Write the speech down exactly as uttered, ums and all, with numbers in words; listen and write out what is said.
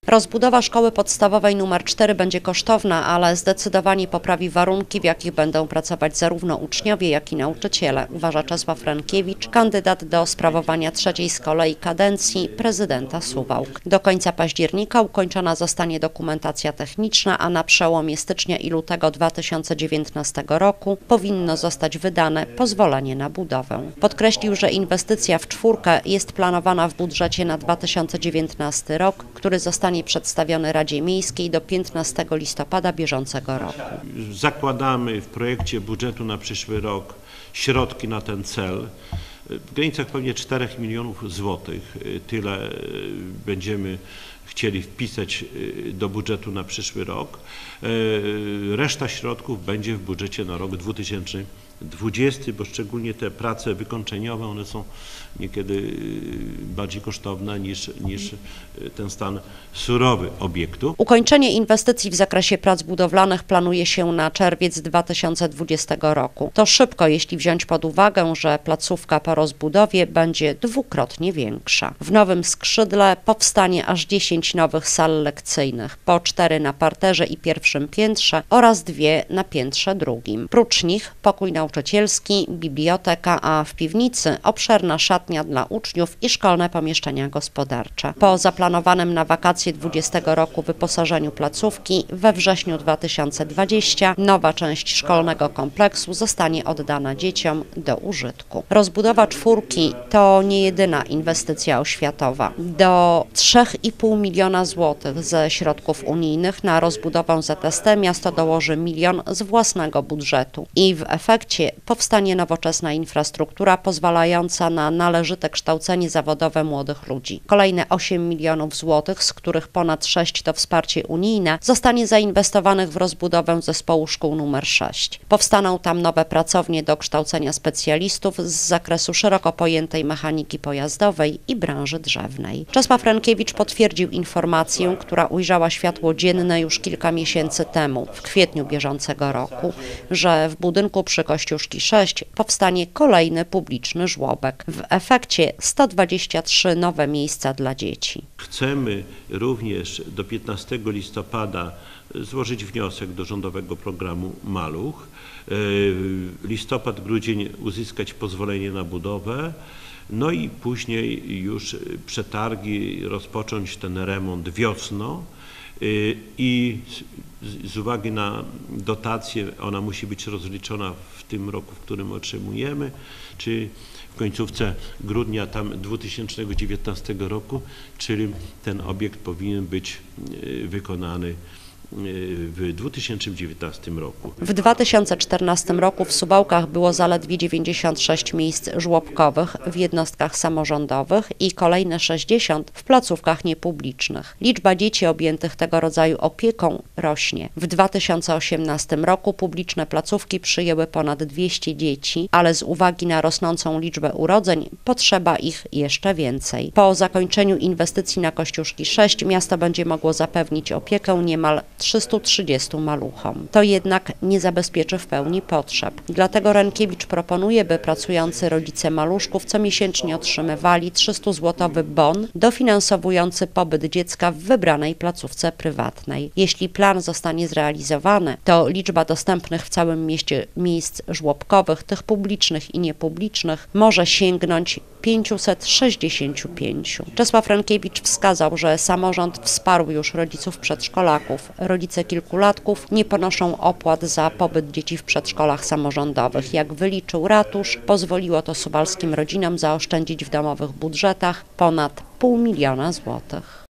Rozbudowa szkoły podstawowej numer cztery będzie kosztowna, ale zdecydowanie poprawi warunki, w jakich będą pracować zarówno uczniowie, jak i nauczyciele, uważa Czesław Rękiewicz, kandydat do sprawowania trzeciej z kolei kadencji prezydenta Suwałk. Do końca października ukończona zostanie dokumentacja techniczna, a na przełomie stycznia i lutego dwa tysiące dziewiętnastego roku powinno zostać wydane pozwolenie na budowę. Podkreślił, że inwestycja w czwórkę jest planowana w budżecie na dwa tysiące dziewiętnasty rok, który zostanie przedstawiony Radzie Miejskiej do piętnastego listopada bieżącego roku. Zakładamy w projekcie budżetu na przyszły rok środki na ten cel w granicach pewnie czterech milionów złotych. Tyle będziemy chcieli wpisać do budżetu na przyszły rok. Reszta środków będzie w budżecie na rok dwa tysiące dwudziesty, bo szczególnie te prace wykończeniowe, one są niekiedy bardziej kosztowne niż, niż ten stan surowy obiektu. Ukończenie inwestycji w zakresie prac budowlanych planuje się na czerwiec dwa tysiące dwudziestego roku. To szybko, jeśli wziąć pod uwagę, że placówka po rozbudowie będzie dwukrotnie większa. W nowym skrzydle powstanie aż dziesięć nowych sal lekcyjnych, po cztery na parterze i pierwszym piętrze oraz dwie na piętrze drugim. Prócz nich pokój nauczycielski, biblioteka, a w piwnicy obszerna szatnia dla uczniów i szkolne pomieszczenia gospodarcze. Po zaplanowanym na wakacje dwudziestego roku wyposażeniu placówki we wrześniu dwa tysiące dwudziestego nowa część szkolnego kompleksu zostanie oddana dzieciom do użytku. Rozbudowa czwórki to nie jedyna inwestycja oświatowa. Do trzech i pół miliona złotych ze środków unijnych na rozbudowę Z S T miasto dołoży milion z własnego budżetu i w efekcie powstanie nowoczesna infrastruktura pozwalająca na należyte kształcenie zawodowe młodych ludzi. Kolejne osiem milionów złotych, z których ponad sześć to wsparcie unijne, zostanie zainwestowanych w rozbudowę zespołu szkół numer sześć. Powstaną tam nowe pracownie do kształcenia specjalistów z zakresu szeroko pojętej mechaniki pojazdowej i branży drzewnej. Czesław Rękiewicz potwierdził informację, która ujrzała światło dzienne już kilka miesięcy temu, w kwietniu bieżącego roku, że w budynku przy Kościuszki sześć powstanie kolejny publiczny żłobek. W efekcie sto dwadzieścia trzy nowe miejsca dla dzieci. Chcemy również do piętnastego listopada złożyć wniosek do rządowego programu Maluch. Listopad, grudzień uzyskać pozwolenie na budowę. No i później już przetargi, rozpocząć ten remont wiosną i z uwagi na dotację ona musi być rozliczona w tym roku, w którym otrzymujemy, czy w końcówce grudnia tam dwa tysiące dziewiętnastego roku, czyli ten obiekt powinien być wykonany w dwa tysiące dziewiętnastym roku. W dwa tysiące czternastym roku w Suwałkach było zaledwie dziewięćdziesiąt sześć miejsc żłobkowych w jednostkach samorządowych i kolejne sześćdziesiąt w placówkach niepublicznych. Liczba dzieci objętych tego rodzaju opieką rośnie. W dwa tysiące osiemnastym roku publiczne placówki przyjęły ponad dwieście dzieci, ale z uwagi na rosnącą liczbę urodzeń potrzeba ich jeszcze więcej. Po zakończeniu inwestycji na Kościuszki sześć miasto będzie mogło zapewnić opiekę niemal trzystu trzydziestu maluchom. To jednak nie zabezpieczy w pełni potrzeb. Dlatego Rękiewicz proponuje, by pracujący rodzice maluszków comiesięcznie otrzymywali trzystuzłotowy bon dofinansowujący pobyt dziecka w wybranej placówce prywatnej. Jeśli plan zostanie zrealizowany, to liczba dostępnych w całym mieście miejsc żłobkowych, tych publicznych i niepublicznych, może sięgnąć pięćset sześćdziesiąt pięć. Czesław Rękiewicz wskazał, że samorząd wsparł już rodziców przedszkolaków. Rodzice kilkulatków nie ponoszą opłat za pobyt dzieci w przedszkolach samorządowych. Jak wyliczył ratusz, pozwoliło to suwalskim rodzinom zaoszczędzić w domowych budżetach ponad pół miliona złotych.